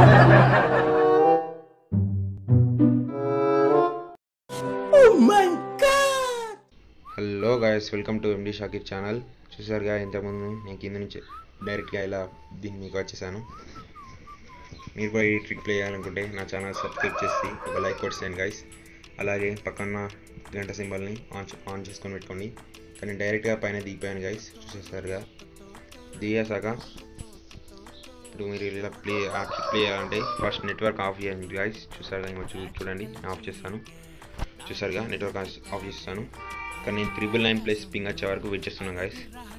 Oh my god! Hello guys, welcome to MD Shakir channel. చూసారుగా ఇంతకుముందు నేను కింద నుంచి డైరెక్ట్గా ఇలా దీన్ని మీకు వచ్చేసాను. మీరు కూడా ఈ ట్రిక్ ప్లే చేయాలనుకుంటే నా ఛానల్ సబ్స్క్రైబ్ చేసి ఒక లైక్ కొట్టేసాను గైస్. అలాగే పక్కన గంట సింబల్ని ఆన్ చేసుకొని పెట్టుకోండి. కానీ డైరెక్ట్గా పైన దిగిపోయాను గైస్. చూసేసారుగా దిగేసాక ఇప్పుడు మీరు ఇలా ప్లే చేయాలంటే ఫస్ట్ నెట్వర్క్ ఆఫ్ చేయండి గైస్. చూసారుగా ఇంకా చూడండి, నేను ఆఫ్ చేస్తాను. చూసారుగా నెట్వర్క్ ఆఫ్ చేస్తాను. కానీ నేను 999+ పింగ్ వచ్చే వరకు వెయిట్ చేస్తున్నాను గైస్.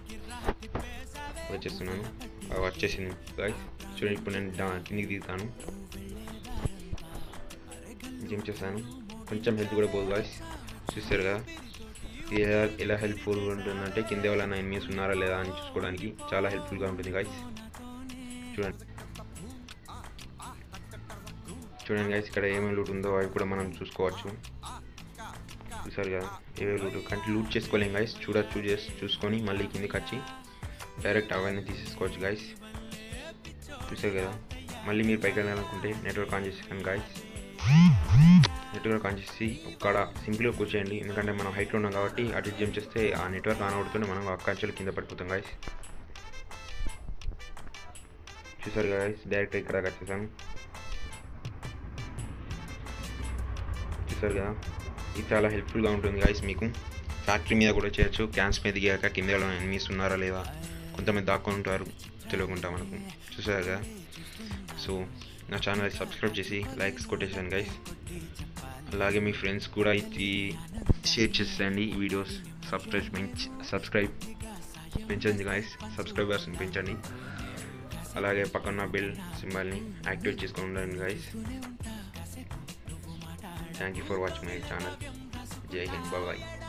వచ్చేసింది గైస్. చూడండి, ఇప్పుడు నేను కిందికి దిగుతాను. జిమ్ చేస్తాను. కొంచెం హెల్త్ కూడా పోదు గైస్. చూసారుగా ఇది ఎలా హెల్ప్ఫుల్గా ఉంటుందంటే కింద ఎవరైనా ఎనిమీస్ ఉన్నారా లేదా అని చూసుకోవడానికి చాలా హెల్ప్ఫుల్గా ఉంటుంది గైస్. చూడండి గైస్, ఇక్కడ ఏమేమి లూట్ ఉందో అవి కూడా మనం చూసుకోవచ్చు. చూసారు కదా ఏవే లూట్, కానీ లూట్ చేసుకోలేం గైస్. చూసుకొని మళ్ళీ కిందికి వచ్చి డైరెక్ట్ అవన్నీ తీసేసుకోవచ్చు గైస్. చూసారు కదా, మళ్ళీ మీరు పైకి వెళ్ళాలనుకుంటే నెట్వర్క్ ఆన్ చేసాను గైస్. నెట్వర్క్ ఆన్ చేసి ఒక్కడ సింపుల్గా కూర్చోండి. ఎందుకంటే మనం హైట్లో ఉన్నాం కాబట్టి అటు జంప్ చేస్తే ఆ నెట్వర్క్ ఆన్ అవుతుంటే మనం అక్కడ కింద పడిపోతాం గైస్. చూసారు కదా గైస్, డైరెక్ట్ ఇక్కడ వచ్చేసాను. చూసారు కదా, ఇది చాలా హెల్ప్ఫుల్గా ఉంటుంది గైస్. మీకు ఫ్యాక్టరీ మీద కూడా చేయొచ్చు. క్యాన్స్ మీద దిగాక కింద ఎనిమీస్ ఉన్నారా లేదా, కొంతమంది దాక్కొని ఉంటారు తెలియకుండా మనకు. చూసారు కదా, సో నా ఛానల్ సబ్స్క్రైబ్ చేసి లైక్స్ కొట్టేసాను గైస్. అలాగే మీ ఫ్రెండ్స్ కూడా ఇది షేర్ చేసేయండి ఈ వీడియోస్. సబ్స్క్రైబ్ పెంచండి గైస్, సబ్స్క్రైబర్స్ని పెంచండి. అలాగే పక్కన బెల్ సింబల్ని యాక్టివేట్ చేసుకొని ఉండండి guys. Thank you for watching my channel. Jai Hind, bye bye.